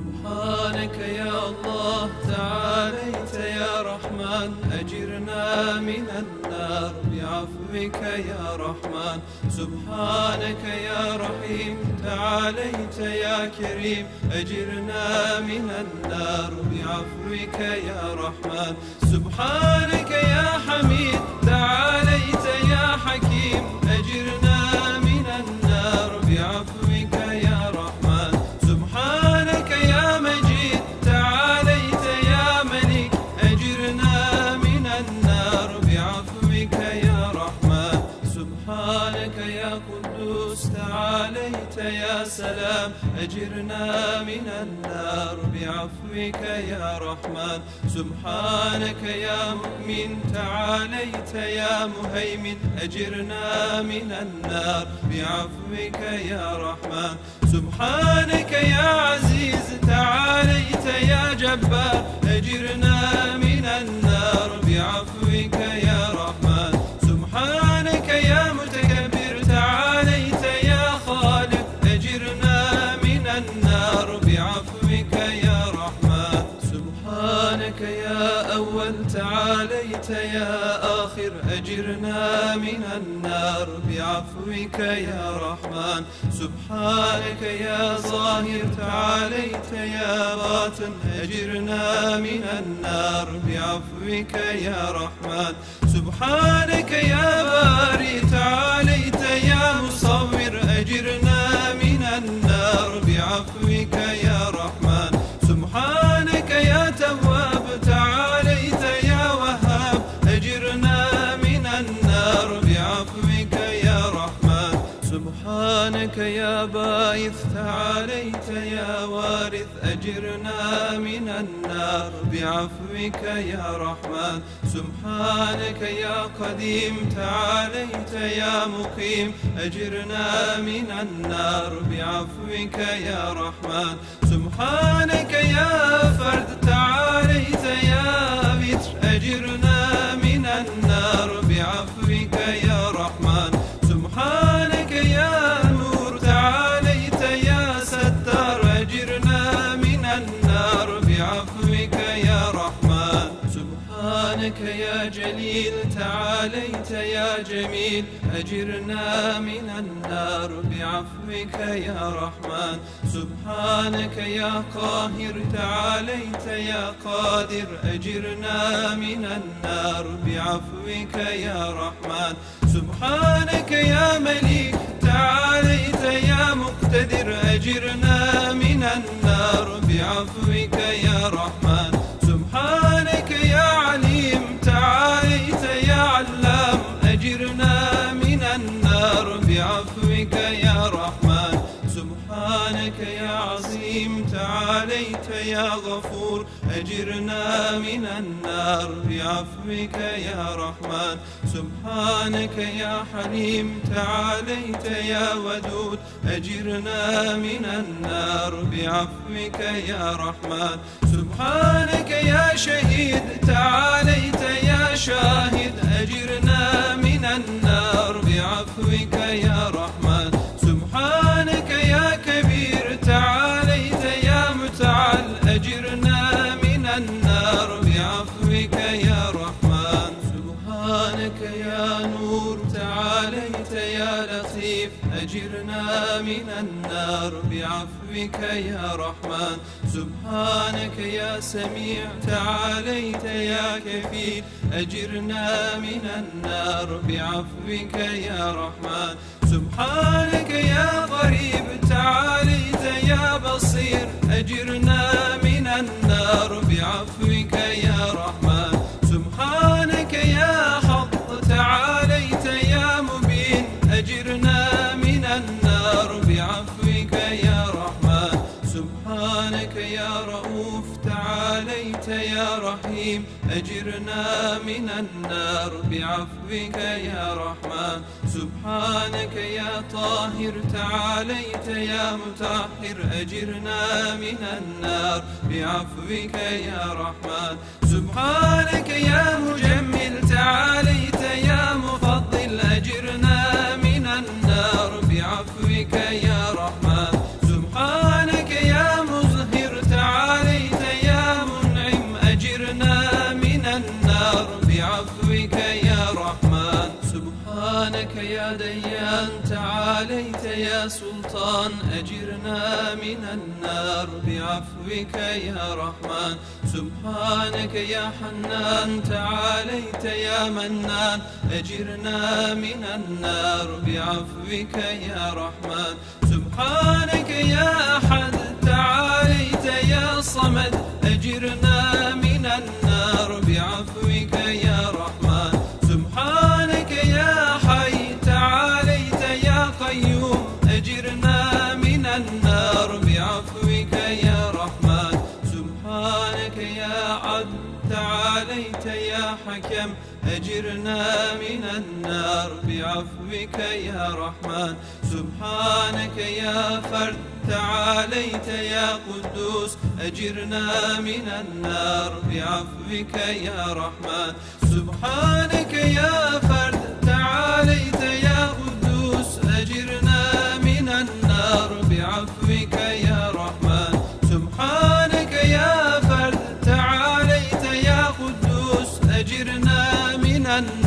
سبحانك يا الله تعاليت يا رحمن، أجرنا من النار بعفوك يا رحمن. سبحانك يا رحيم تعاليت يا كريم، أجرنا من النار بعفوك يا رحمن. سبحانك يا حميد تعاليت يا حكيم، أجرنا من النار بعفوك يا رحمن. سبحانك يا مجيد تعاليت يا ملك، أجرنا من النار بعفوك يا رحمن. سبحانك يا قدوس تعاليت يا سلام، أجرنا من النار بعفوك يا رحمن. سبحانك يا مؤمن تعاليت يا مهيمن، أجرنا من النار بعفوك يا رحمن. سبحانك يا عزيز تعاليت يا جبار، أجرنا من النار بعفوك يا رحمن. سبحانك يا متكبر تعاليت يا خالق، أجرنا من النار بعفوك يا رحمن. سبحانك يا أول تعاليت يا آخر، أجرنا من النار بعفوك يا رحمن. سبحانك يا ظاهر تعاليت يا باطن، أجرنا من النار بعفوك يا رحمن. سبحانك يا باري تعاليت يا مصور، أجرنا من النار بعفوك يا رحمن. سبحانك يا تواب تعاليت يا وهاب، أجرنا من النار بعفوك يا رحمن. سبحانك يا باعث تعاليت يا وارث، أجرنا من النار بعفوك يا رحمن. سبحانك يا قديم تعاليت يا مقيم، أجرنا من النار بعفوك يا رحمن. سبحانك يا فرد تعاليت يا وتر، أجرنا من النار بعفوك يا رحمن. سبحانك يا نور تعاليت يا ستار، أجرنا من النار بعفوك يا رحمن. سبحانك يا جليل تعاليت يا جميل، أجرنا من النار بعفوك يا رحمن. سبحانك يا قاهر تعاليت يا قادر، أجرنا من النار بعفوك يا رحمن. سبحانك يا مليك تعاليت يا مقتدر، أجرنا من النار بعفوك يا رحمن. سبحانك يا عليم تعاليت يا علام، أجرنا من النار بعفوك يا رحمن. سبحانك يا عظيم تعاليت يا غفور، أجرنا من النار بعفوك يا رحمن. سبحانك يا حليم تعاليت يا ودود، أجرنا من النار بعفوك يا رحمن. سبحانك يا شهيد تعاليت يا شاهد، أجرنا من النار بعفوك يا رحمن. سبحانك يا كبير تعاليت يا متعال، أجرنا من النار بعفوك يا رحمن. سبحانك يا نور تعاليت يا لطيف، أجرنا من النار بعفوك يا رحمن. سبحانك يا سميع تعاليت يا كفيل، أجرنا من النار بعفوك يا رحمن. سبحانك يا قريب تعاليت يا بصير، أجرنا من النار بعفوك يا رحمن. سبحانك يا حق تعاليت يا مبين، أجرنا من النار بعفوك يا رحمن. سبحانك يا رؤوف تعاليت يا رحيم، أجرنا من النار بعفوك يا رحمن. سبحانك يا طاهر تعاليت يا مطهر، أجرنا من النار بعفوك يا رحمن. سبحانك يا مجمل تعاليت يا مفضل، أجرنا من النار بعفوك يا رحمن. سبحانك يا مظهر سبحانك يا ديان تعاليت يا سلطان أجرنا من النار بعفوك يا رحمن. سبحانك يا حنان تعاليت يا منان أجرنا من النار بعفوك يا رحمن. سبحانك يا أحد تعاليت يا صمد أجرنا من النار بعفوك يا رحمن. سبحانك يا حي تعاليت يا قيوم أجرنا من النار بعفوك يا رحمن. سبحانك يا عدل تعاليت يا حكم أجرنا من النار بعفوك يا رحمن. سبحانك يا فرد تعاليت يا قدوس أجرنا من النار بعفوك يا رحمن. سبحانك يا فرد تعاليت يا قدوس أجرنا من النار بعفوك يا رحمن. سبحانك يا فرد تعاليت يا قدوس أجرنا من النار